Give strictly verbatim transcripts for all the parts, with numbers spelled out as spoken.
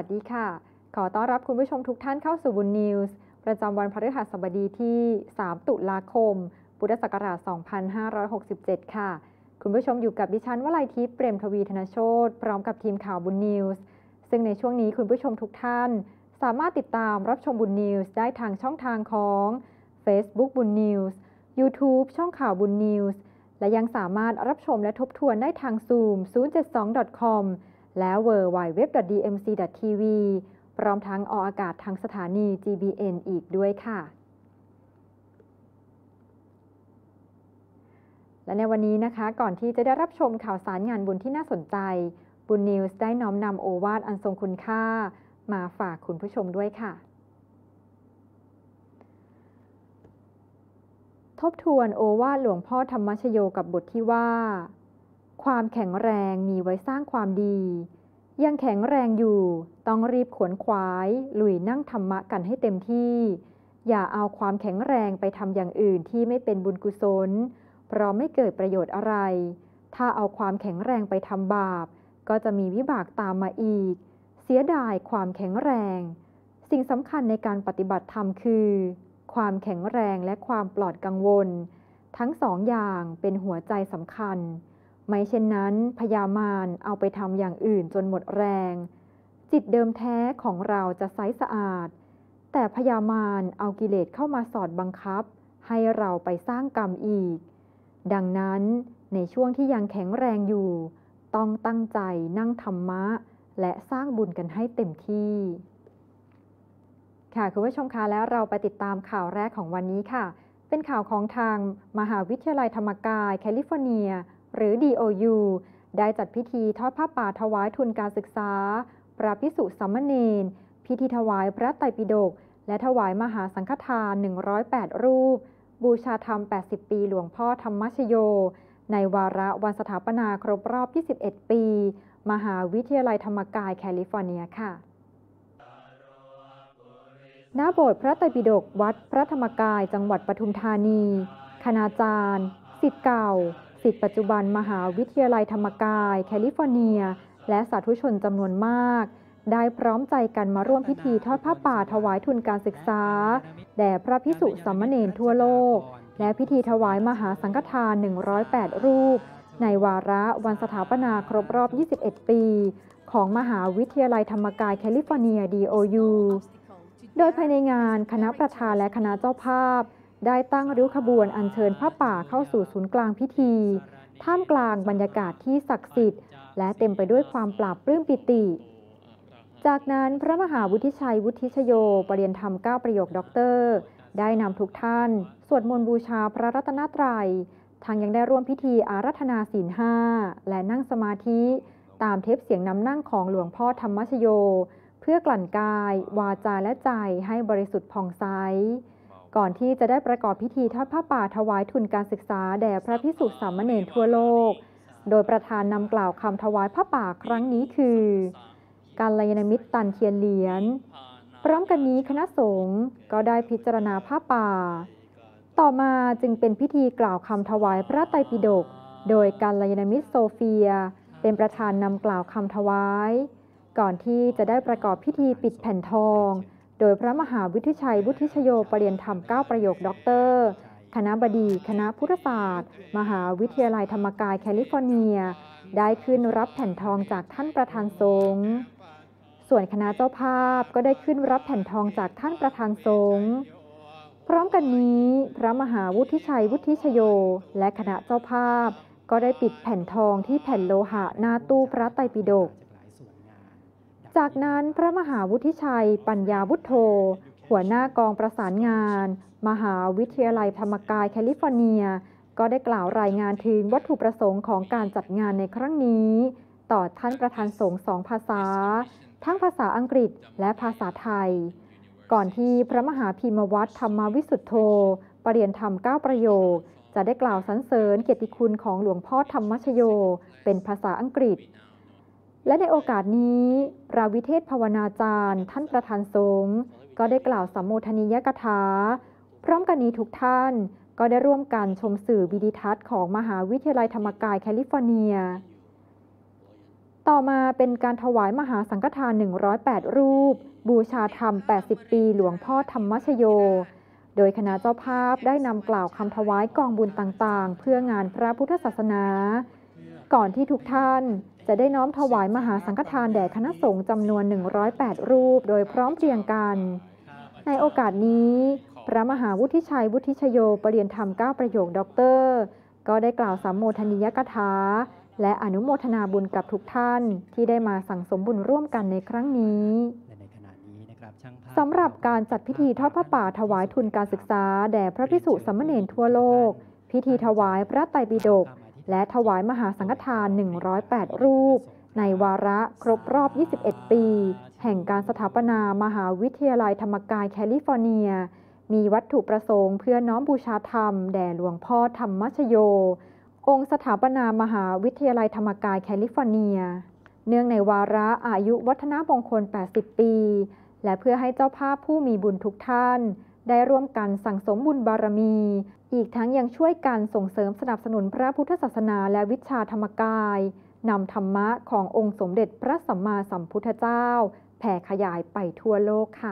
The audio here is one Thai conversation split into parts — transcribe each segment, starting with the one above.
ดีค่ะขอต้อนรับคุณผู้ชมทุกท่านเข้าสู่บุญนิวส์ประจำวันพฤหัสบดีที่ สาม ตุลาคม พุทธศักราช สองพันห้าร้อยหกสิบเจ็ด ค่ะ คุณผู้ชมอยู่กับดิฉันวลัยทิพย์เปรมทวีธนโชติพร้อมกับทีมข่าวบุญนิวส์ซึ่งในช่วงนี้คุณผู้ชมทุกท่านสามารถติดตามรับชมบุญนิวส์ได้ทางช่องทางของ Facebook บุญนิวส์ YouTube ช่องข่าวบุญนิวส์และยังสามารถรับชมและทบทวนได้ทาง Zoom ศูนย์ เจ็ด สอง ดอท คอม และ ดับเบิลยู ดับเบิลยู ดับเบิลยู ดอท ดี เอ็ม ซี ดอท ที วี พร้อมทั้งออกอากาศทางสถานี จี บี เอ็น อีกด้วยค่ะ และในวันนี้นะคะก่อนที่จะได้รับชมข่าวสารงานบุญที่น่าสนใจบุญนิวส์ได้น้อมนำโอวาทอันทรงคุณค่ามาฝากคุณผู้ชมด้วยค่ะทบทวนโอวาทหลวงพ่อธรรมชโยกับบทที่ว่าความแข็งแรงมีไว้สร้างความดียังแข็งแรงอยู่ต้องรีบขวนขวายลุยนั่งธรรมะกันให้เต็มที่อย่าเอาความแข็งแรงไปทำอย่างอื่นที่ไม่เป็นบุญกุศลเพราะไม่เกิดประโยชน์อะไรถ้าเอาความแข็งแรงไปทำบาปก็จะมีวิบากตามมาอีกเสียดายความแข็งแรงสิ่งสำคัญในการปฏิบัติธรรมคือความแข็งแรงและความปลอดกังวลทั้งสองอย่างเป็นหัวใจสำคัญไม่เช่นนั้นพยามารเอาไปทำอย่างอื่นจนหมดแรงจิตเดิมแท้ของเราจะใสสะอาดแต่พยามารเอากิเลสเข้ามาสอดบังคับให้เราไปสร้างกรรมอีกดังนั้นในช่วงที่ยังแข็งแรงอยู่ต้องตั้งใจนั่งธรรมะและสร้างบุญกันให้เต็มที่ค่ะคุณผู้ชมคะแล้วเราไปติดตามข่าวแรกของวันนี้ค่ะเป็นข่าวของทางมหาวิทยาลัยธรรมกายแคลิฟอร์เนียหรือ ดี โอ ยู ได้จัดพิธีทอดผ้าป่าถวายทุนการศึกษาพระภิกษุสามเณรพิธีถวายพระไตรปิฎกและถวายมหาสังฆทานหนึ่งร้อยแปดรูปบูชาธรรมแปดสิบปีหลวงพ่อธรรมชโยในวาระวันสถาปนาครบรอบยี่สิบเอ็ดปีมหาวิทยาลัยธรรมกายแคลิฟอร์เนียค่ะณ โบสถ์พระไตรปิฎกวัดพระธรรมกายจังหวัดปทุมธานีคณาจารย์ศิษย์เก่าศิษย์ปัจจุบันมหาวิทยาลัยธรรมกายแคลิฟอร์เนียและสาธุชนจำนวนมากได้พร้อมใจกันมาร่วมพิธีทอดผ้าป่าถวายทุนการศึกษาแด่พระภิกษุสามเณรทั่วโลกและพิธีถวายมหาสังฆทานหนึ่งร้อยแปดรูปในวาระวันสถาปนาครบรอบยี่สิบเอ็ดปีของมหาวิทยาลัยธรรมกายแคลิฟอร์เนีย ดี โอ ยู โดยภายในงานคณะประธานและคณะเจ้าภาพได้ตั้งริ้วขบวนอัญเชิญผ้าป่าเข้าสู่ศูนย์กลางพิธีท่ามกลางบรรยากาศที่ศักดิ์สิทธิ์และเต็มไปด้วยความปราบปลื้มปิติจากนั้นพระมหาวุฒิชัยวุฒิชโยประเรียนธรรมเก้าประโยคด็อกเตอร์ได้นำทุกท่านสวดมนต์บูชาพระรัตนตรัยทั้งยังได้ร่วมพิธีอาราธนาศีลห้าและนั่งสมาธิตามเทปเสียงนำนั่งของหลวงพ่อธรรมชโยเพื่อกลั่นกายวาจาและใจให้บริสุทธิ์ผ่องใสก่อนที่จะได้ประกอบพิธีทอดผ้าป่าถวายทุนการศึกษาแด่พระภิกษุสามเณรทั่วโลกโดยประธานนำกล่าวคำถวายผ้าป่าครั้งนี้คือกัลยาณมิตรตันเทียนเหรียญพร้อมกันนี้คณะสงฆ์ก็ได้พิจารณาผ้าป่าต่อมาจึงเป็นพิธีกล่าวคำถวายพระไตรปิฎกโดยกัลยาณมิตรโซเฟียเป็นประธานนำกล่าวคำถวายก่อนที่จะได้ประกอบพิธีปิดแผ่นทองโดยพระมหาวุฒิชัยวุฒิชโยประเรียนธรรมเก้าประโยคด็อกเตอร์คณบดีคณะพุทธศาสตร์มหาวิทยาลัยธรรมกายแคลิฟอร์เนียได้ขึ้นรับแผ่นทองจากท่านประธานสงฆ์ส่วนคณะเจ้าภาพก็ได้ขึ้นรับแผ่นทองจากท่านประธานสงฆ์พร้อมกันนี้พระมหาวุฒิชัยวุฒิชโยและคณะเจ้าภาพก็ได้ปิดแผ่นทองที่แผ่นโลหะหน้าตู้พระไตรปิฎกจากนั้นพระมหาวุฒิชัยปัญญาวุฒโธหัวหน้ากองประสานงานมหาวิทยาลัยธรรมกายแคลิฟอร์เนียก็ได้กล่าวรายงานถึงวัตถุประสงค์ของการจัดงานในครั้งนี้ต่อท่านประธานสงฆ์สองภาษาทั้งภาษาอังกฤษและภาษาไทยก่อนที่พระมหาพีมวัตรธรรมวิสุทธโธประเรียนธรรมเก้าประโยคจะได้กล่าวสรรเสริญเกียรติคุณของหลวงพ่อธรรมชโยเป็นภาษาอังกฤษและในโอกาสนี้พระวิเทศภาวนาจารย์ท่านประธานสงฆ์ก็ได้กล่าวสัมโมทนียกถาพร้อมกันนี้ทุกท่านก็ได้ร่วมกันชมสื่อวิดิทัศน์ของมหาวิทยาลัยธรรมกายแคลิฟอร์เนียต่อมาเป็นการถวายมหาสังฆทานหนึ่งร้อยแปดรูปบูชาธรรมแปดสิบปีหลวงพ่อธรรมชโยโดยคณะเจ้าภาพได้นำกล่าวคำถวายกองบุญต่างๆเพื่องานพระพุทธศาสนาก่อนที่ทุกท่านจะได้น้อมถวายมหาสังฆทานแด่คณะสงฆ์จำนวนหนึ่งร้อยแปดรูปโดยพร้อมเพรียงกันในโอกาสนี้พระมหาวุฒิชัยวุฒิชโยประเรียนธรรมเก้าประโยคด็อกเตอร์ก็ได้กล่าวสัมโมทนียกถาและอนุโมทนาบุญกับทุกท่านที่ได้มาสั่งสมบุญร่วมกันในครั้งนี้สำหรับการจัดพิธีทอดผ้าป่าถวายทุนการศึกษาแด่พระภิกษุสามเณรทั่วโลกพิธีถวายพระไตรปิฎกและถวายมหาสังฆทานหนึ่งร้อยแปดรูปในวาระครบรอบยี่สิบเอ็ดปีแห่งการสถาปนามหาวิทยาลัยธรรมกายแคลิฟอร์เนียมีวัตถุประสงค์เพื่อน้อมบูชาธรรมแด่หลวงพ่อธรรมชโยองค์สถาปนามหาวิทยาลัยธรรมกายแคลิฟอร์เนียเนื่องในวาระอายุวัฒนมงคลแปดสิบปีและเพื่อให้เจ้าภาพผู้มีบุญทุกท่านได้ร่วมกันสั่งสมบุญบารมีอีกทั้งยังช่วยกันส่งเสริมสนับสนุนพระพุทธศาสนาและวิชาธรรมกายนำธรรมะขององค์สมเด็จพระสัมมาสัมพุทธเจ้าแผ่ขยายไปทั่วโลกค่ะ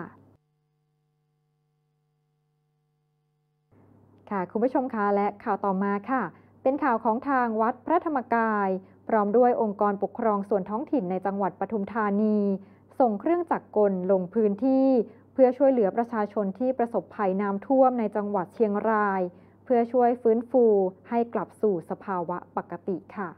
ค่ะคุณผู้ชมคะและข่าวต่อมาค่ะเป็นข่าวของทางวัดพระธรรมกายพร้อมด้วยองค์กรปกครองส่วนท้องถิ่นในจังหวัดปทุมธานีส่งเครื่องจักรกลลงพื้นที่เพื่อช่วยเหลือประชาชนที่ประสบภัยน้ำท่วมในจังหวัดเชียงรายเพื่อช่วยฟื้นฟูให้กลับสู่สภาวะปกติค่ะ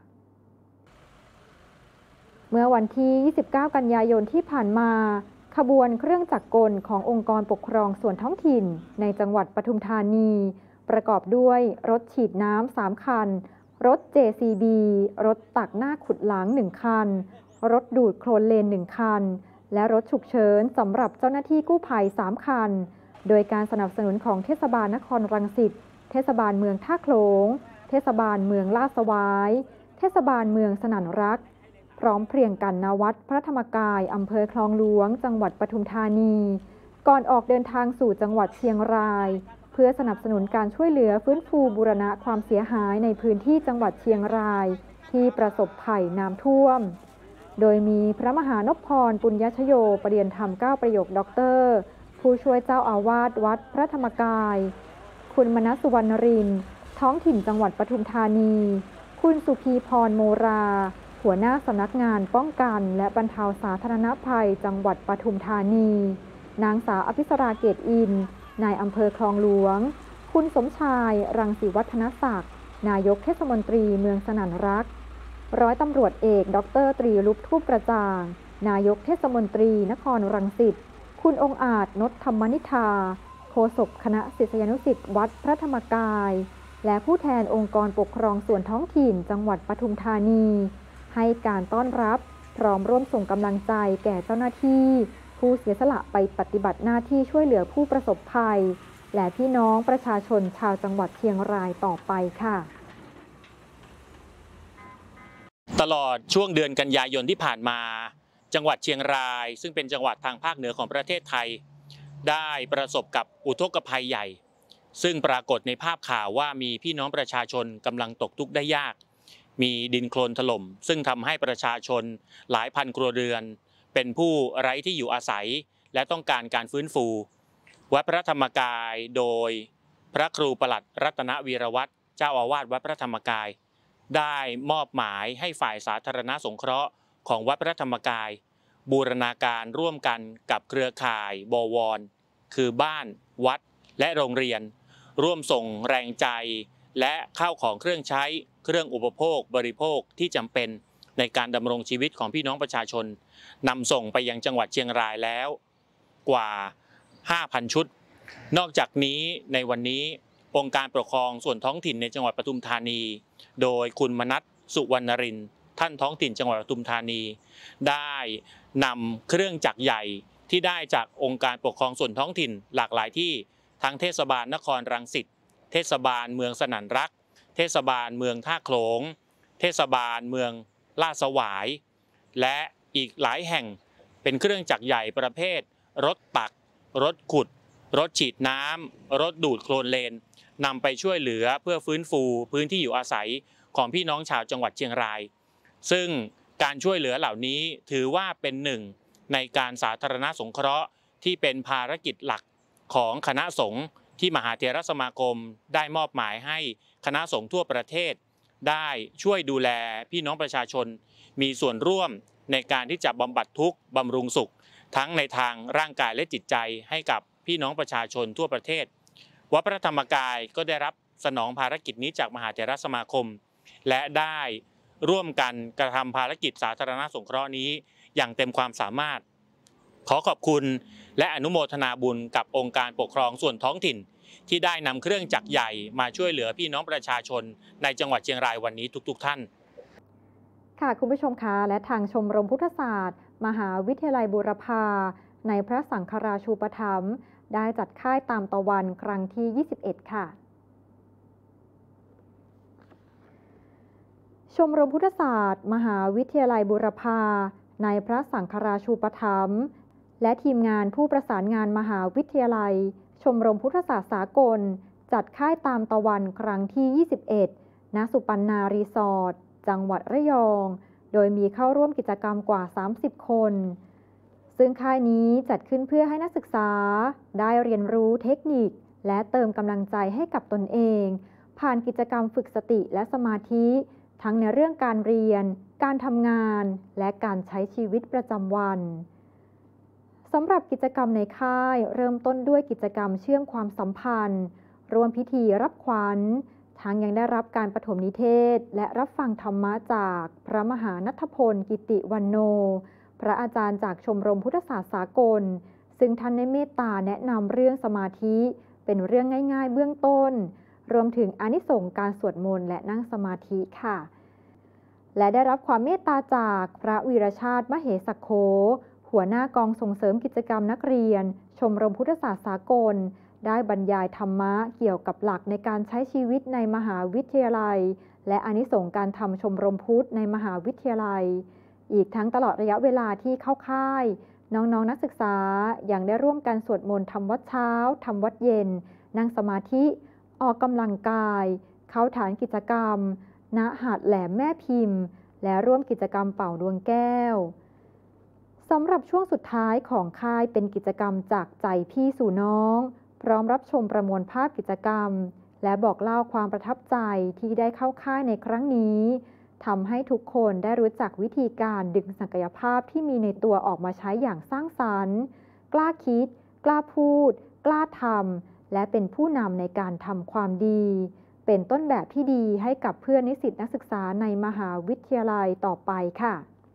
เมื่อวันที่ยี่สิบเก้ากันยายนที่ผ่านมาขบวนเครื่องจักรกลขององค์กรปกครองส่วนท้องถิ่นในจังหวัดปทุมธานีประกอบด้วยรถฉีดน้ำสามคันรถ เจ ซี บี รถตักหน้าขุดหลังหนึ่งคันรถดูดโคลนเลนหนึ่งคันและรถฉุกเฉินสำหรับเจ้าหน้าที่กู้ภัยสามคันโดยการสนับสนุนของเทศบาลนครรังสิตเทศบาลเมืองท่าโขลงเทศบาลเมืองลาดสวายเทศบาลเมืองสนั่นรักพร้อมเพรียงกันณวัดพระธรรมกายอำเภอคลองหลวงจังหวัดปทุมธานีก่อนออกเดินทางสู่จังหวัดเชียงรายเพื่อสนับสนุนการช่วยเหลือฟื้นฟูบูรณะความเสียหายในพื้นที่จังหวัดเชียงรายที่ประสบภัยน้ำท่วมโดยมีพระมหานพพรปุญญชโยประเรียนธรรมเก้าประโยคด็อกเตอร์ผู้ช่วยเจ้าอาวาสวัดพระธรรมกายคุณมนัสสุวรรณรินทร์ท้องถิ่นจังหวัดปทุมธานีคุณสุภีพรโมราหัวหน้าสำนักงานป้องกันและบรรเทาสาธารณภัยจังหวัดปทุมธานีนางสาวอภิสราเกตอินนายอำเภอคลองหลวงคุณสมชายรังสีวัฒนศักดิ์นายกเทศมนตรีเมืองสนั่นรักร้อยตำรวจเอกดรตรีลุปทูปกระจ่างนายกเทศมนตรีนครรังสิตคุณองค์อาจนฏธรรมนิธาโฆษกคณะศิษยานุศิษย์วัดพระธรรมกายและผู้แทนองค์กรปกครองส่วนท้องถิ่นจังหวัดปทุมธานีให้การต้อนรับพร้อมร่วมส่งกำลังใจแก่เจ้าหน้าที่ผู้เสียสละไปปฏิบัติหน้าที่ช่วยเหลือผู้ประสบภัยและพี่น้องประชาชนชาวจังหวัดเชียงรายต่อไปค่ะตลอดช่วงเดือนกันยายนที่ผ่านมาจังหวัดเชียงรายซึ่งเป็นจังหวัดทางภาคเหนือของประเทศไทยได้ประสบกับอุทกภัยใหญ่ซึ่งปรากฏในภาพข่าวว่ามีพี่น้องประชาชนกำลังตกทุกข์ได้ยากมีดินโคลนถล่มซึ่งทำให้ประชาชนหลายพันครัวเรือนเป็นผู้ไร้ที่อยู่อาศัยและต้องการการฟื้นฟูวัดพระธรรมกายโดยพระครูปลัดรัตนวีรวัฒน์เจ้าอาวาสวัดพระธรรมกายได้มอบหมายให้ฝ่ายสาธารณสงเคราะห์ของวัดพระธรรมกายบูรณาการร่วมกันกับเครือข่ายบวรคือบ้านวัดและโรงเรียนร่วมส่งแรงใจและข้าวของเครื่องใช้เครื่องอุปโภคบริโภคที่จำเป็นในการดำรงชีวิตของพี่น้องประชาชนนำส่งไปยังจังหวัดเชียงรายแล้วกว่า ห้าพัน ชุดนอกจากนี้ในวันนี้องค์การปกครองส่วนท้องถิ่นในจังหวัดปทุมธานีโดยคุณมนัสสุวรรณรินทร์ท่านท้องถิ่นจังหวัดปทุมธานีได้นำเครื่องจักรใหญ่ที่ได้จากองค์การปกครองส่วนท้องถิ่นหลากหลายที่ทั้งเทศบาลนครรังสิตเทศบาลเมืองสนั่นรักเทศบาลเมืองท่าโขลงเทศบาลเมืองลาดสวายและอีกหลายแห่งเป็นเครื่องจักรใหญ่ประเภทรถตักรถขุดรถฉีดน้ำรถดูดโคลนเลนนำไปช่วยเหลือเพื่อฟื้นฟูพื้นที่อยู่อาศัยของพี่น้องชาวจังหวัดเชียงรายซึ่งการช่วยเหลือเหล่านี้ถือว่าเป็นหนึ่งในการสาธารณสงเคราะห์ที่เป็นภารกิจหลักของคณะสงฆ์ที่มหาเถรสมาคมได้มอบหมายให้คณะสงฆ์ทั่วประเทศได้ช่วยดูแลพี่น้องประชาชนมีส่วนร่วมในการที่จะบำบัดทุกข์บำรุงสุขทั้งในทางร่างกายและจิตใจให้กับพี่น้องประชาชนทั่วประเทศวัดพระธรรมกายก็ได้รับสนองภารกิจนี้จากมหาเถรสมาคมและได้ร่วมกันกระทำภารกิจสาธารณสงเคราะห์นี้อย่างเต็มความสามารถขอขอบคุณและอนุโมทนาบุญกับองค์การปกครองส่วนท้องถิ่นที่ได้นำเครื่องจักรใหญ่มาช่วยเหลือพี่น้องประชาชนในจังหวัดเชียงรายวันนี้ทุกๆท่านค่ะคุณผู้ชมคะและทางชมรมพุทธศาสตร์มหาวิทยาลัยบูรพาในพระสังฆราชูปถัมภ์ได้จัดค่ายตามตะวันครั้งที่ยี่สิบเอ็ดค่ะชมรมพุทธศาสตร์มหาวิทยาลัยบูรพาในพระสังฆราชูปถัมภ์และทีมงานผู้ประสานงานมหาวิทยาลัยชมรมพุทธศาสตร์สากลจัดค่ายตามตะวันครั้งที่ยี่สิบเอ็ดณสุปันนารีสอร์ทจังหวัดระยองโดยมีเข้าร่วมกิจกรรมกว่าสามสิบคนซึ่งค่ายนี้จัดขึ้นเพื่อให้นักศึกษาได้เรียนรู้เทคนิคและเติมกำลังใจให้กับตนเองผ่านกิจกรรมฝึกสติและสมาธิทั้งในเรื่องการเรียนการทำงานและการใช้ชีวิตประจำวันสำหรับกิจกรรมในค่ายเริ่มต้นด้วยกิจกรรมเชื่อมความสัมพันธ์รวมพิธีรับขวัญทั้งยังได้รับการปฐมนิเทศและรับฟังธรรมะจากพระมหาณัฐพลกิติวันโนพระอาจารย์จากชมรมพุทธศาสตร์สากลซึ่งท่านได้เมตตาแนะนำเรื่องสมาธิเป็นเรื่องง่ายๆเบื้องต้นรวมถึงอานิสงส์การสวดมนต์และนั่งสมาธิค่ะและได้รับความเมตตาจากพระวีรชาติมเหสโขหัวหน้ากองส่งเสริมกิจกรรมนักเรียนชมรมพุทธศาสตร์สากลได้บรรยายธรรมะเกี่ยวกับหลักในการใช้ชีวิตในมหาวิทยาลัยและอานิสงส์การทำชมรมพุทธในมหาวิทยาลัยอีกทั้งตลอดระยะเวลาที่เข้าค่ายน้องๆ น, นักศึกษายังได้ร่วมกันสวดมนต์ทำวัดเช้าทำวัดเย็นนั่งสมาธิออกกำลังกายเข้าฐานกิจกรรมณหาดแหลมแม่พิมพ์และร่วมกิจกรรมเป่าดวงแก้วสำหรับช่วงสุดท้ายของค่ายเป็นกิจกรรมจากใจพี่สู่น้องพร้อมรับชมประมวลภาพกิจกรรมและบอกเล่าความประทับใจที่ได้เข้าค่ายในครั้งนี้ทำให้ทุกคนได้รู้จักวิธีการดึงศักยภาพที่มีในตัวออกมาใช้อย่างสร้างสรรค์กล้าคิดกล้าพูดกล้าทำและเป็นผู้นำในการทำความดีเป็นต้นแบบที่ดีให้กับเพื่อนนิสิตนักศึกษาในมหาวิทยาลัยต่อไปค่ะ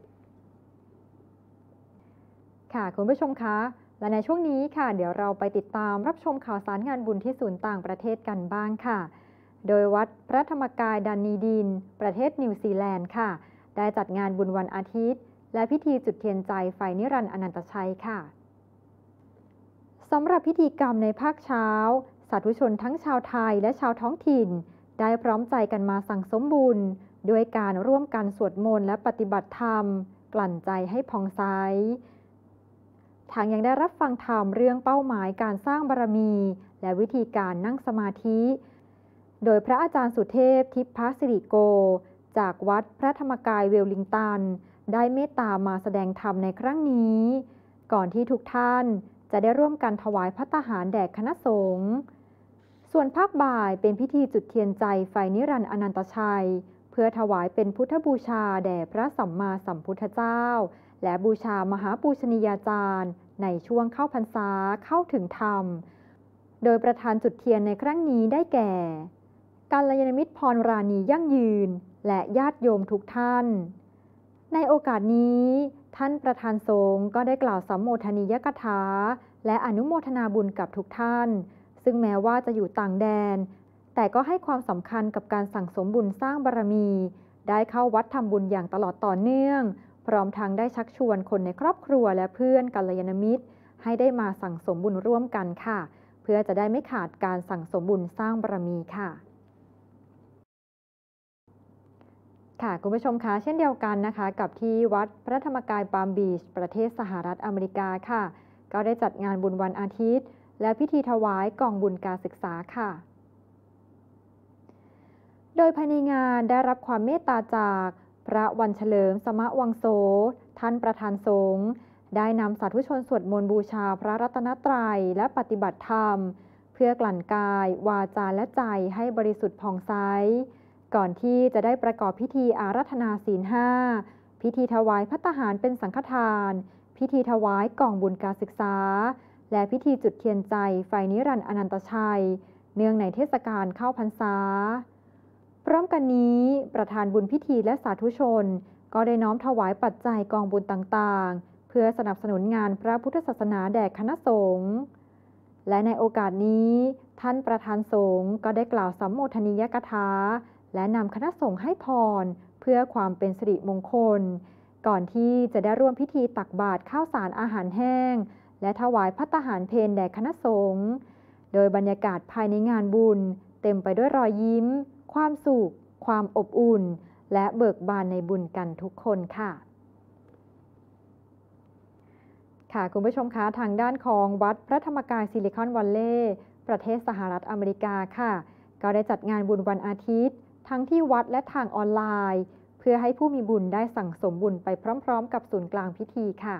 ค่ะคุณผู้ชมคะและในช่วงนี้ค่ะเดี๋ยวเราไปติดตามรับชมข่าวสารงานบุญที่ศูนย์ต่างประเทศกันบ้างค่ะโดยวัดพระธรรมกายดันนีดินประเทศนิวซีแลนด์ค่ะได้จัดงานบุญวันอาทิตย์และพิธีจุดเทียนใจไฟนิรันดร์อนันตชัยค่ะสำหรับพิธีกรรมในภาคเช้าสาธุชนทั้งชาวไทยและชาวท้องถิ่นได้พร้อมใจกันมาสั่งสมบุญด้วยการร่วมกันสวดมนต์และปฏิบัติธรรมกลั่นใจให้ผ่องใสทางยังได้รับฟังธรรมเรื่องเป้าหมายการสร้างบารมีและวิธีการนั่งสมาธิโดยพระอาจารย์สุเทพทิพพสิริโกจากวัดพระธรรมกายเวลลิงตันได้เมตตามาแสดงธรรมในครั้งนี้ก่อนที่ทุกท่านจะได้ร่วมกันถวายภัตตาหารแด่คณะสงฆ์ส่วนภาคบ่ายเป็นพิธีจุดเทียนใจไฟนิรันดร์อนันตชัยเพื่อถวายเป็นพุทธบูชาแด่พระสัมมาสัมพุทธเจ้าและบูชามหาปูชนียาจารย์ในช่วงเข้าพรรษาเข้าถึงธรรมโดยประธานจุดเทียนในครั้งนี้ได้แก่กัลยาณมิตรพรราณียั่งยืนและญาติโยมทุกท่านในโอกาสนี้ท่านประธานสงฆ์ก็ได้กล่าวสัมโมทนียกถาและอนุโมทนาบุญกับทุกท่านซึ่งแม้ว่าจะอยู่ต่างแดนแต่ก็ให้ความสำคัญกับการสั่งสมบุญสร้างบารมีได้เข้าวัดทำบุญอย่างตลอดต่อเนื่องพร้อมทั้งได้ชักชวนคนในครอบครัวและเพื่อนกัลยาณมิตรให้ได้มาสั่งสมบุญร่วมกันค่ะเพื่อจะได้ไม่ขาดการสั่งสมบุญสร้างบารมีค่ะค่ะคุณผู้ชมคะเช่นเดียวกันนะคะกับที่วัดพระธรรมกายปาล์มบีชประเทศสหรัฐอเมริกาค่ะก็ได้จัดงานบุญวันอาทิตย์และพิธีถวายกล่องบุญการศึกษาค่ะโดยภายในงานได้รับความเมตตาจากพระวันเฉลิมสมะวังโสท่านประธานสงฆ์ได้นำสาธุชนสวดมนต์บูชาพระรัตนตรัยและปฏิบัติธรรมเพื่อกลั่นกายวาจาและใจให้บริสุทธิ์ผ่องใสก่อนที่จะได้ประกอบพิธีอาราธนาศีลห้าพิธีถวายภัตตาหารเป็นสังฆทานพิธีถวายกล่องบุญการศึกษาและพิธีจุดเทียนใจไฟนิรันดร์อนันตชัยเนื่องในเทศกาลเข้าพรรษาพร้อมกันนี้ประธานบุญพิธีและสาธุชนก็ได้น้อมถวายปัจจัยกองบุญต่างๆเพื่อสนับสนุนงานพระพุทธศาสนาแด่คณะสงฆ์และในโอกาสนี้ท่านประธานสงฆ์ก็ได้กล่าวสัมโมทนียกถาและนำคณะสงฆ์ให้พรเพื่อความเป็นสิริมงคลก่อนที่จะได้ร่วมพิธีตักบาตรข้าวสารอาหารแห้งและถวายภัตตาหารเพลแด่คณะสงฆ์โดยบรรยากาศภายในงานบุญเต็มไปด้วยรอยยิ้มความสุขความอบอุ่นและเบิกบานในบุญกันทุกคนค่ะค่ะคุณผู้ชมคะทางด้านของวัดพระธรรมกายซิลิคอนวัลเลย์ประเทศสหรัฐอเมริกาค่ะก็ได้จัดงานบุญวันอาทิตย์ทั้งที่วัดและทางออนไลน์เพื่อให้ผู้มีบุญได้สั่งสมบุญไปพร้อมๆกับศูนย์กลางพิธีค่ะ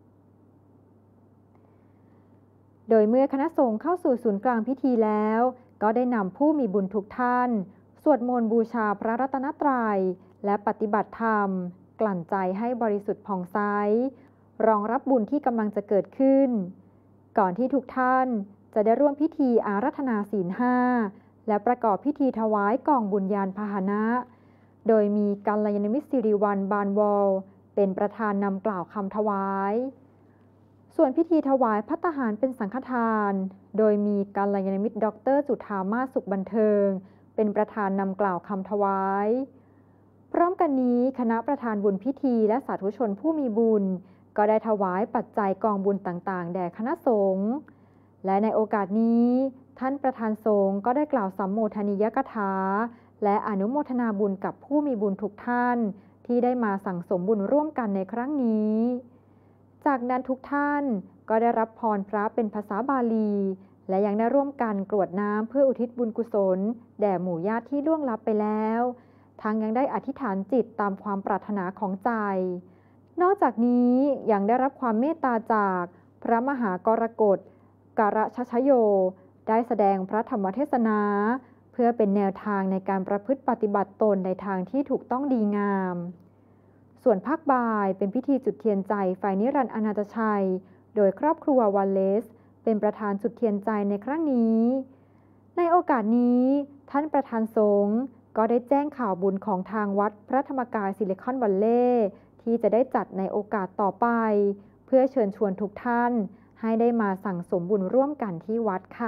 โดยเมื่อคณะสงฆ์เข้าสู่ศูนย์กลางพิธีแล้วก็ได้นำผู้มีบุญทุกท่านสวดมนต์บูชาพระรัตนตรัยและปฏิบัติธรรมกลั่นใจให้บริสุทธิ์ผ่องใสรองรับบุญที่กำลังจะเกิดขึ้นก่อนที่ทุกท่านจะได้ร่วมพิธีอาราธนาศีลห้าและประกอบพิธีถวายกองบุญญาณพาหนะโดยมีกัลยาณมิตรสิริวัลย์บานวอลเป็นประธานนำกล่าวคำถวายส่วนพิธีถวายภัตตาหารเป็นสังฆทานโดยมีกัลยาณมิตรดร.จุฑามาสสุขบันเทิงเป็นประธานนำกล่าวคำถวายพร้อมกันนี้คณะประธานบุญพิธีและสาธุชนผู้มีบุญก็ได้ถวายปัจจัยกองบุญต่างๆแด่คณะสงฆ์และในโอกาสนี้ท่านประธานสงฆ์ก็ได้กล่าวสัมโมทนียกถาและอนุโมทนาบุญกับผู้มีบุญทุกท่านที่ได้มาสั่งสมบุญร่วมกันในครั้งนี้จากนั้นทุกท่านก็ได้รับพรพระเป็นภาษาบาลีและยังได้ร่วมกันกรวดน้ำเพื่ออุทิศบุญกุศลแด่หมู่ญาติที่ล่วงลับไปแล้วทั้งยังได้อธิษฐานจิตตามความปรารถนาของใจนอกจากนี้ยังได้รับความเมตตาจากพระมหากรกฎการชชโยได้แสดงพระธรรมเทศนาเพื่อเป็นแนวทางในการประพฤติปฏิบัติตนในทางที่ถูกต้องดีงามส่วนภาคบ่ายเป็นพิธีจุดเทียนใจไฟนิรันดร์อนันตชัยโดยครอบครัววัลเลสเป็นประธานจุดเทียนใจในครั้งนี้ในโอกาสนี้ท่านประธานสงฆ์ก็ได้แจ้งข่าวบุญของทางวัดพระธรรมกายซิลิคอนวัลเลย์ที่จะได้จัดในโอกาสต่อไปเพื่อเชิญชวนทุกท่านให้ได้มาสั่งสมบุญร่วมกันที่วัดค่ะ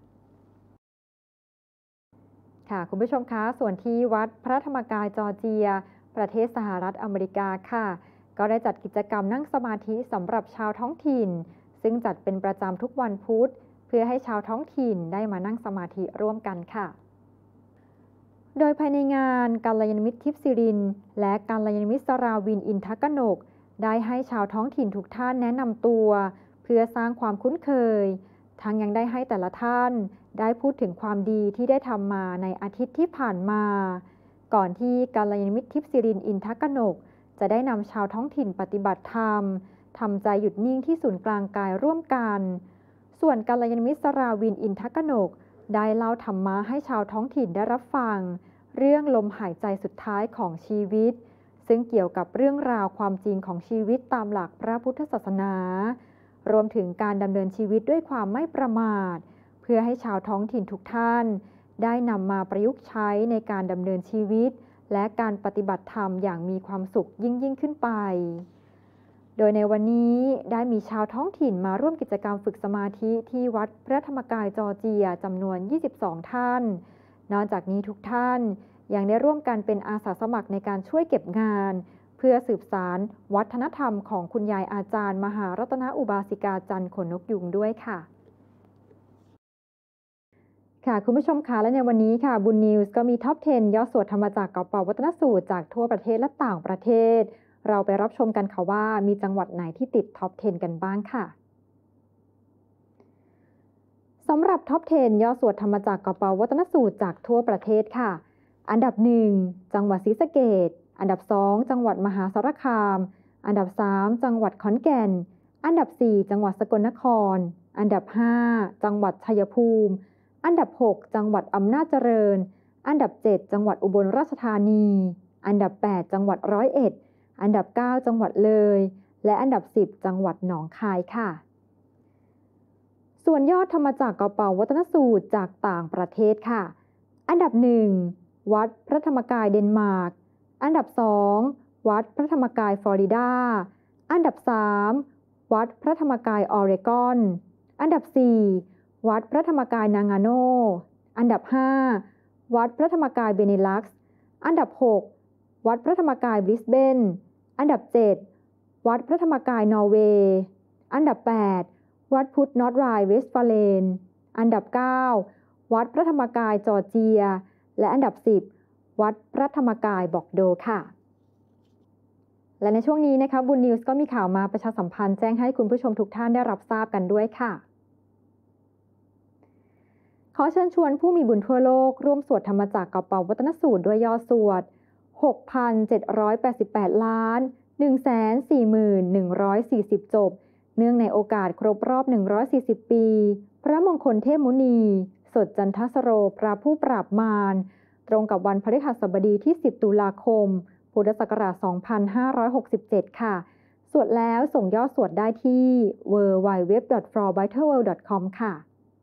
ค่ะคุณผู้ชมคะส่วนที่วัดพระธรรมกายจอร์เจียประเทศสหรัฐอเมริกาค่ะก็ได้จัดกิจกรรมนั่งสมาธิสำหรับชาวท้องถิ่นซึ่งจัดเป็นประจำทุกวันพุธเพื่อให้ชาวท้องถิ่นได้มานั่งสมาธิร่วมกันค่ะโดยภายในงานกัลยาณมิตรทิพย์สิรินและกัลยาณมิตรสราวินอินทกนกได้ให้ชาวท้องถิ่นทุกท่านแนะนำตัวเพื่อสร้างความคุ้นเคยทั้งยังได้ให้แต่ละท่านได้พูดถึงความดีที่ได้ทำมาในอาทิตย์ที่ผ่านมาก่อนที่กัลยาณมิตรทิพย์สิรินอินทกนกจะได้นำชาวท้องถิ่นปฏิบัติธรรมทำใจหยุดนิ่งที่ศูนย์กลางกายร่วมกันส่วนกัลยาณมิตรสราวินอินทกนกได้เล่าธรรมะให้ชาวท้องถิ่นได้รับฟังเรื่องลมหายใจสุดท้ายของชีวิตซึ่งเกี่ยวกับเรื่องราวความจริงของชีวิตตามหลักพระพุทธศาสนารวมถึงการดำเนินชีวิตด้วยความไม่ประมาทเพื่อให้ชาวท้องถิ่นทุกท่านได้นำมาประยุกต์ใช้ในการดำเนินชีวิตและการปฏิบัติธรรมอย่างมีความสุขยิ่งยิ่งขึ้นไปโดยในวันนี้ได้มีชาวท้องถิ่นมาร่วมกิจกรรมฝึกสมาธิที่วัดพระธรรมกายจอร์เจียจำนวนยี่สิบสองท่านนอกจากนี้ทุกท่านยังได้ร่วมกันเป็นอาสาสมัครในการช่วยเก็บงานเพื่อสืบสานวัฒนธรรมของคุณยายอาจารย์มหารัตนอุบาสิกาจันทร์ขนนกยุงด้วยค่ะค่ะคุณผู้ชมคะและในวันนี้ค่ะบุญนิวส์ก็มีท็อปสิบยอดสวดธรรมจักรกับเป่าวัฒนสูตรจากทั่วประเทศและต่างประเทศเราไปรับชมกันค่ะว่ามีจังหวัดไหนที่ติดท็อปสิบกันบ้างค่ะสำหรับท็อปสิบยอดสวดธรรมจักรกับเป่าวัฒนสูตรจากทั่วประเทศค่ะอันดับหนึ่งจังหวัดศรีสะเกษอันดับสองจังหวัดมหาสารคามอันดับสามจังหวัดขอนแก่นอันดับสี่จังหวัดสกลนครอันดับห้าจังหวัดชัยภูมิอันดับหกจังหวัดอำนาจเจริญอันดับเจ็ดจังหวัดอุบลราชธานีอันดับแปดจังหวัดร้อยเอ็ดอันดับเก้าจังหวัดเลยและอันดับสิบจังหวัดหนองคายค่ะส่วนยอดธรรมจักรกระเป๋าวัฒนสูตรจากต่างประเทศค่ะอันดับหนึ่งวัดพระธรรมกายเดนมาร์กอันดับสองวัดพระธรรมกายฟลอริดาอันดับสามวัดพระธรรมกายออเรกอนอันดับสี่วัดพระธรรมกายนางาโนอันดับห้าวัดพระธรรมกายเบเนลักซ์อันดับหกวัดพระธรรมกายบริสเบนอันดับเจ็ดวัดพระธรรมกายนอร์เวย์อันดับแปดวัดพุทธนอร์ทไรน์เวสต์ฟาเลนอันดับเก้าวัดพระธรรมกายจอร์เจียและอันดับสิบวัดพระธรรมกายบอกโดค่ะและในช่วงนี้นะคะบุญนิวส์ก็มีข่าวมาประชาสัมพันธ์แจ้งให้คุณผู้ชมทุกท่านได้รับทราบกันด้วยค่ะขอเชิญชวนผู้มีบุญทั่วโลกร่วมสวดธรรมจักรกระเป๋าวัฒนสูตรด้วยยอดสวด หกพันเจ็ดร้อยแปดสิบแปด ล้าน หนึ่งแสนสี่หมื่นหนึ่งร้อยสี่สิบ จบเนื่องในโอกาสครบรอบหนึ่งร้อยสี่สิบปีพระมงคลเทพมุนีสดจันทสโรพระผู้ปราบมารตรงกับวันพฤหัสบดีที่สิบตุลาคมพุทธศักราชสองพันห้าร้อยหกสิบเจ็ดค่ะสวดแล้วส่งยอดสวดได้ที่ ดับเบิลยู ดับเบิลยู ดับเบิลยู ดอท ฟลอร์ ไบเทิล เวิลด์ ดอท คอม ค่ะ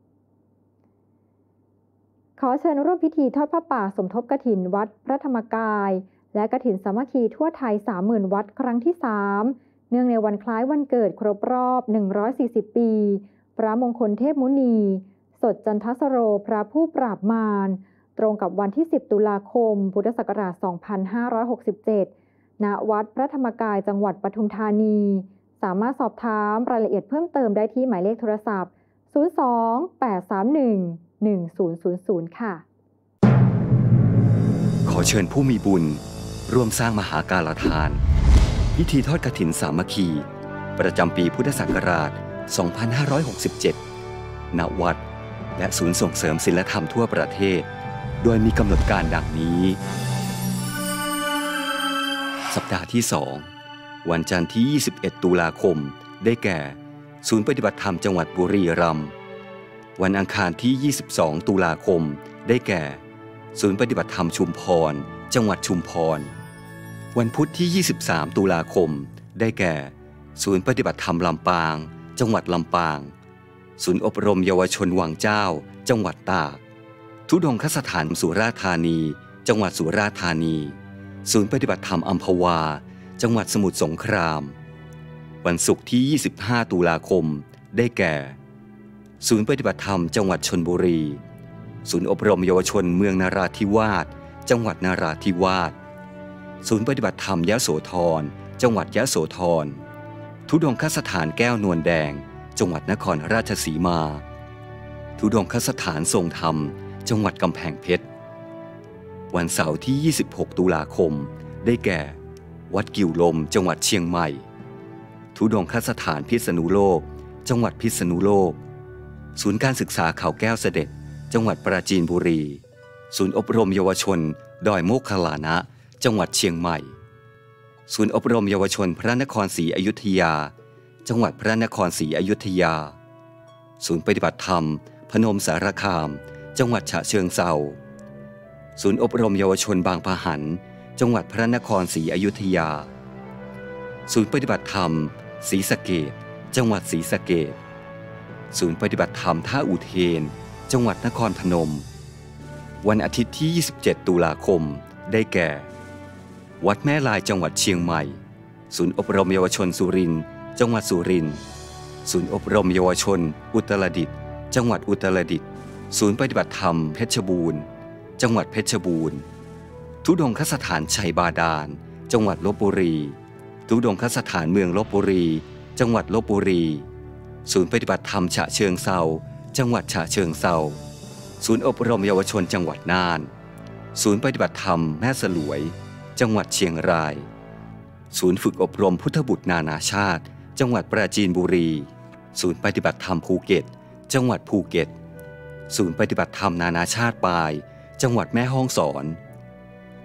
ขอเชิญร่วมพิธีทอดผ้าป่าสมทบกฐินวัดพระธรรมกายและกฐินสามัคคีทั่วไทย สามหมื่น วัดครั้งที่ สามเนื่องในวันคล้ายวันเกิดครบรอบหนึ่งร้อยสี่สิบปีพระมงคลเทพมุนีสดจันทสโรพระผู้ปราบมารตรงกับวันที่สิบตุลาคมพุทธศักราชสองพันห้าร้อยหกสิบเจ็ดณวัดพระธรรมกายจังหวัดปทุมธานีสามารถสอบถามรายละเอียดเพิ่มเติมได้ที่หมายเลขโทรศัพท์ศูนย์ สอง แปด สาม หนึ่ง หนึ่ง ศูนย์ ศูนย์ ศูนย์ ค่ะขอเชิญผู้มีบุญร่วมสร้างมหาการทานพิธีทอดกฐินสามัคคีประจำปีพุทธศักราชสองพันห้าร้อยหกสิบเจ็ดณวัดและศูนย์ส่งเสริมศิลธรรมทั่วประเทศโดยมีกำหนดการดังนี้สัปดาห์ที่สองวันจันทร์ที่ยี่สิบเอ็ดตุลาคมได้แก่ศูนย์ปฏิบัติธรรมจังหวัดบุรีรัมย์วันอังคารที่ยี่สิบสองตุลาคมได้แก่ศูนย์ปฏิบัติธรรมชุมพรจังหวัดชุมพรวันพุธที่ยี่สิบสามตุลาคมได้แก่ศูนย์ปฏิบัติธรรมลำปางจังหวัดลำปางศูนย์อบรมเยาวชนวังเจ้าจังหวัดตากธุดงคสถานสุราษฎร์ธานีจังหวัดสุราษฎร์ธานีศูนย์ปฏิบัติธรรมอัมพวาจังหวัดสมุทรสงครามวันศุกร์ที่ยี่สิบห้าตุลาคมได้แก่ศูนย์ปฏิบัติธรรมจังหวัดชลบุรีศูนย์อบรมเยาวชนเมืองนราธิวาสจังหวัดนราธิวาสศูนย์ปฏิบัติธรรมยโสธรจังหวัดยโสธรธุดงคสถานแก้วนวลแดงจังหวัดนครราชสีมาธุดงคสถานทรงธรรมจังหวัดกำแพงเพชรวันเสาร์ที่ยี่สิบหกตุลาคมได้แก่วัดกิ่วลมจังหวัดเชียงใหม่ธุดงคสถานพิษณุโลกจังหวัดพิษณุโลกศูนย์การศึกษาเขาแก้วเสด็จจังหวัดปราจีนบุรีศูนย์อบรมเยาวชนดอยโมคคัลลานะจังหวัดเชียงใหม่ศูนย์อบรมเยาวชนพระนครศรีอยุธยาจังหวัดพระนครศรีอยุธยาศูนย์ปฏิบัติธรรมพนมสารคามจังหวัดฉะเชิงเทราศูนย์อบรมเยาวชนบางปะหันจังหวัดพระนครศรีอยุธยาศูนย์ปฏิบัติธรรมศรีสะเกษจังหวัดศรีสะเกษศูนย์ปฏิบัติธรรมท่าอุเทนจังหวัดนครพนมวันอาทิตย์ที่ยี่สิบเจ็ดตุลาคมได้แก่วัดแม่ลายจังหวัดเชียงใหม่ศูนย์อบรมเยาวชนสุรินทร์จังหวัดสุรินทร์ศูนย์อบรมเยาวชนอุตรดิตถ์จังหวัดอุตรดิตถ์ศูนย์ปฏิบัติธรรมเพชรบูรณ์จังหวัดเพชรบูรณ์ธุดงคสถานชัยบาดาลจังหวัดลพบุรีธุดงคสถานเมืองลพบุรีจังหวัดลพบุรีศูนย์ปฏิบัติธรรมฉะเชิงเทราจังหวัดฉะเชิงเทราศูนย์อบรมเยาวชนจังหวัดน่านศูนย์ปฏิบัติธรรมแม่สลวยจังหวัดเชียงรายศูนย์ฝึกอบรมพุทธบุตรนานาชาติจังหวัดปราจีนบุรีศูนย์ปฏิบัติธรรมภูเก็ตจังหวัดภูเก็ตศูนย์ปฏิบัติธรรมนานาชาติปายจังหวัดแม่ฮ่องสอน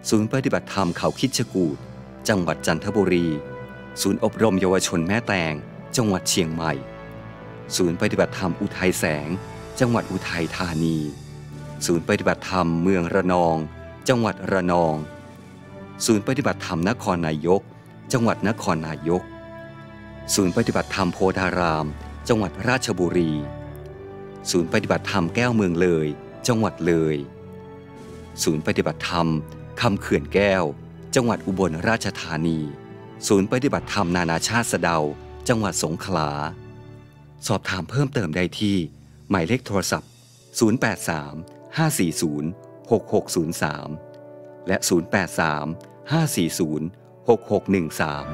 ศูนย์ปฏิบัติธรรมเขาคิดจกูฏจังหวัดจันทบุรีศูนย์อบรมเยาวชนแม่แตงจังหวัดเชียงใหม่ศูนย์ปฏิบัติธรรมอุทัยแสงจังหวัดอุทัยธานีศูนย์ปฏิบัติธรรมเมืองระนองจังหวัดระนองศูนย์ปฏิบัติธรรมนครนายกจังหวัดนครนายกศูนย์ปฏิบัติธรรมโพธารามจังหวัดราชบุรีศูนย์ปฏิบัติธรรมแก้วเมืองเลยจังหวัดเลยศูนย์ปฏิบัติธรรมคำเขื่อนแก้วจังหวัดอุบลราชธานีศูนย์ปฏิบัติธรรมนานาชาติสะเดาจังหวัดสงขลาสอบถามเพิ่มเติมได้ที่หมายเลขโทรศัพท์ศูนย์ แปด สาม ห้า สี่ ศูนย์ หก หก ศูนย์ สามและศูนย์ แปด สาม ห้า สี่ ศูนย์ หก หก หนึ่ง สาม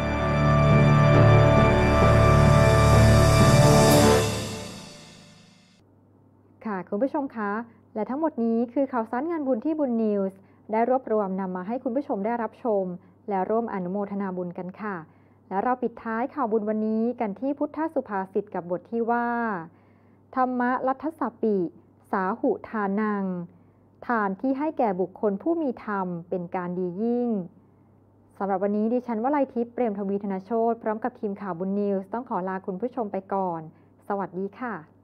ค่ะคุณผู้ชมคะและทั้งหมดนี้คือข่าวสารงานบุญที่บุญนิวส์ได้รวบรวมนำมาให้คุณผู้ชมได้รับชมและร่วมอนุโมทนาบุญกันค่ะและเราปิดท้ายข่าวบุญวันนี้กันที่พุทธสุภาษิตกับบทที่ว่าธรรมะลัทธสปิสาหุทานังทานที่ให้แก่บุคคลผู้มีธรรมเป็นการดียิ่งสำหรับวันนี้ดิฉันวลัยทิพย์เปรมทวีธนโชติพร้อมกับทีมข่าวบุญนิวส์ต้องขอลาคุณผู้ชมไปก่อนสวัสดีค่ะ